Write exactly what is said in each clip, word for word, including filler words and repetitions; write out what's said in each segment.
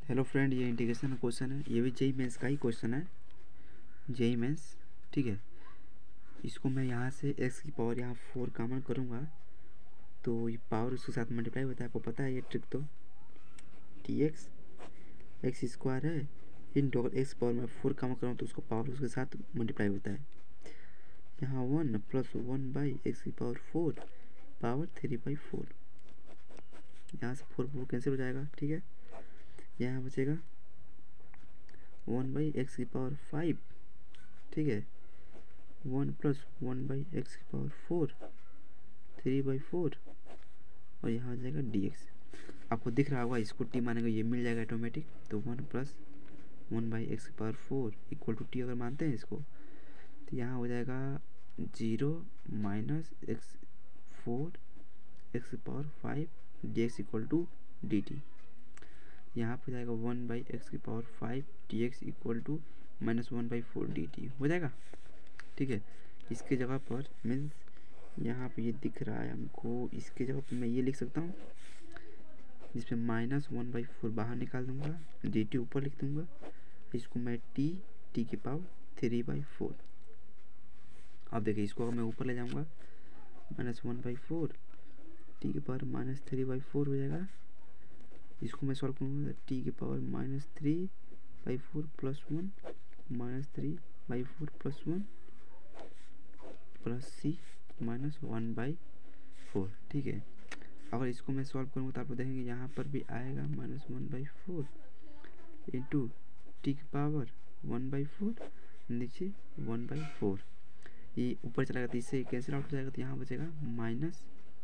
Hello friend, ये integration का question है। ये भी जेई मेंस का ही क्वेश्चन है, जेई मेंस। ठीक है, इसको मैं यहाँ से एक्स की पावर यहाँ फोर कॉमन करूँगा तो ये पावर उसके साथ मल्टीप्लाई होता है। आपको पता है ये ट्रिक तो। टी एक्स एक्स स्क्वायर है, इन डॉट एक्स पावर में फोर कॉमन करूँ तो उसको पावर उसके साथ मल्टीप्लाई होता है। यहाँ one plus one by x की power four power three by four. यहाँ से फोर फोर कैंसिल हो जाएगा। ठीक है, यहाँ बचेगा वन बाई एक्स की पावर फाइव। ठीक है, one plus one by x की power four three by four, और यहाँ आ जाएगा डी एक्स। आपको दिख रहा होगा, इसको टी मानेंगे ये मिल जाएगा ऑटोमेटिक। तो one plus one by x की power four equal to t अगर मानते हैं इसको, तो यहाँ हो जाएगा zero minus x four x की power five d x equal to d t. यहाँ पर जाएगा वन बाई एक्स की power five d x equal to minus one by four d t हो जाएगा। ठीक है, इसके जगह पर मीन्स यहाँ पे ये दिख रहा है हमको, इसके जगह पर मैं ये लिख सकता हूँ जिसमें माइनस वन बाई फोर बाहर निकाल दूँगा, डी टी ऊपर लिख दूँगा। इसको मैं टी टी के पावर थ्री बाई फोर। अब देखिए, इसको अगर मैं ऊपर ले जाऊँगा minus one by four t के power minus three by four हो जाएगा। इसको मैं सॉल्व करूँगा तो टी के power minus three by four plus one minus three by four plus one plus c minus one by four. ठीक है, अगर इसको मैं सॉल्व करूँगा तो आप देखेंगे यहाँ पर भी आएगा minus one by four into t की पावर वन बाई फोर नीचे वन बाई फोर। ये ऊपर चला गया तो इससे कैंसिल आउट हो जाएगा, तो यहाँ बचेगा माइनस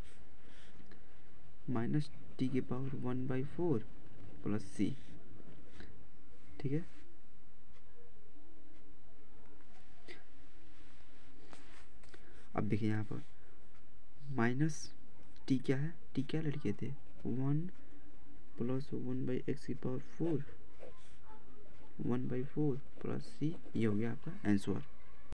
माइनस टी की power one by four plus c. ठीक है, अब देखिए यहाँ पर माइनस टी क्या है, टी क्या लड़के थे, one plus one by x की power four one by four plus c. ये हो गया आपका आंसर।